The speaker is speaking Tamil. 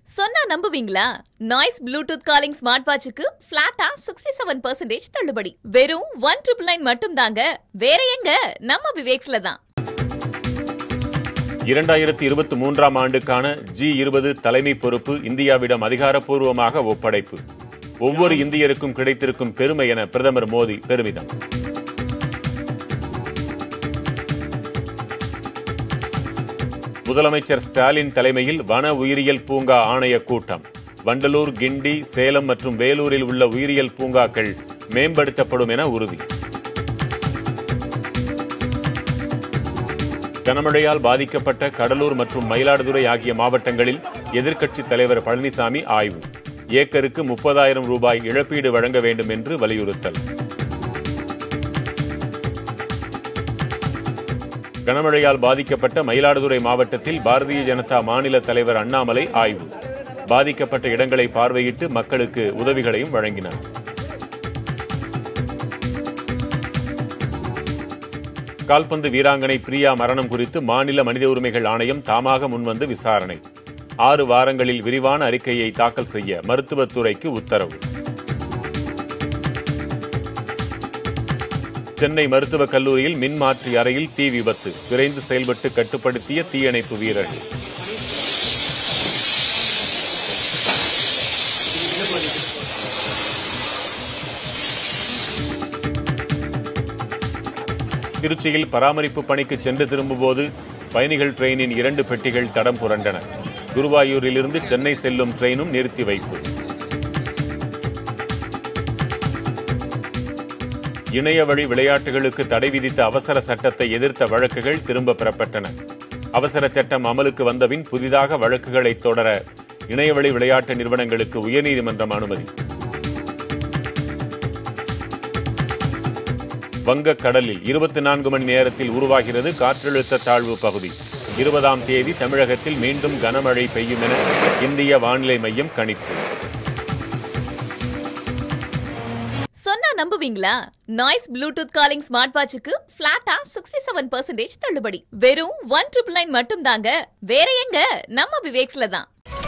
சொன்னா நம்புவீங்களா? நாய்ஸ் ப்ளூடூத் காலிங் ஸ்மார்ட் வாட்சுக்கு ஃபிளாட்டா 67% தள்ளுபடி. வெறும் 1999 மட்டும் தாங்க. வேற எங்க? நம்ம விவேக்ஸ்ல தான். 2023ஆம் ஆண்டுக்கான G20 தலைமை பொறுப்பு இந்தியாவிடம் அதிகாரப்பூர்வமாக ஒப்படைப்பு. ஒவ்வொரு இந்தியருக்கும் கிடைத்திருக்கும் பெருமை என பிரதமர் மோடி பெருமிதம். முதலமைச்சர் ஸ்டாலின் தலைமையில் வன உயிரியல் பூங்கா ஆணைய கூட்டம். வண்டலூர், கிண்டி, சேலம் மற்றும் வேலூரில் உள்ள உயிரியல் பூங்காக்கள் மேம்படுத்தப்படும் என உறுதி. கனமழையால் பாதிக்கப்பட்ட கடலூர் மற்றும் மயிலாடுதுறை ஆகிய மாவட்டங்களில் எதிர்க்கட்சித் தலைவர் பழனிசாமி ஆய்வு. ஏக்கருக்கு 30,000 ரூபாய் இழப்பீடு வழங்க வேண்டும் என்று வலியுறுத்தல். கனமழையால் பாதிக்கப்பட்ட மயிலாடுதுறை மாவட்டத்தில் பாரதிய ஜனதா மாநில தலைவர் அண்ணாமலை ஆய்வு. பாதிக்கப்பட்ட இடங்களை பார்வையிட்டு மக்களுக்கு உதவிகளையும் வழங்கினார். கால்பந்து வீராங்கனை பிரியா மரணம் குறித்து மாநில மனித உரிமைகள் ஆணையம் தாமாக முன்வந்து விசாரணை. 6 வாரங்களில் விரிவான அறிக்கையை தாக்கல் செய்ய மருத்துவத்துறைக்கு உத்தரவு. சென்னை மருத்துவக் கல்லூரியில் மின்மாற்றி அறையில் தீ விபத்து. விரைந்து செயல்பட்டு கட்டுப்படுத்திய தீயணைப்பு வீரர்கள். திருச்சியில் பராமரிப்பு பணிக்கு சென்று திரும்பும்போது பயணிகள் ட்ரெயினின் 2 பெட்டிகள் தடம் புரண்டன. குருவாயூரிலிருந்து சென்னை செல்லும் ட்ரெயினும் நிறுத்தி வைப்பு. இணையவழி விளையாட்டுகளுக்கு தடை விதித்த அவசர சட்டத்தை எதிர்த்த வழக்குகள் திரும்ப பெறப்பட்டன. அவசர சட்டம் அமலுக்கு வந்தபின் புதிதாக வழக்குகளை தொடர இணையவழி விளையாட்டு நிறுவனங்களுக்கு உயர்நீதிமன்றம் அனுமதி. வங்கக்கடலில் 24 மணி நேரத்தில் உருவாகிறது காற்றழுத்த தாழ்வு பகுதி. 20ஆம் தேதி தமிழகத்தில் மீண்டும் கனமழை பெய்யும் என இந்திய வானிலை மையம் கணிப்பு. சொன்னா நம்புவீங்களா? நாய்ஸ் ப்ளூடூத் காலிங் ஸ்மார்ட் வாட்சுக்கு ஃபிளாட்டா 67% தள்ளுபடி. வெறும் 1999 மட்டும் தாங்க. வேற எங்க? நம்ம விவேக்ஸ்ல தான்.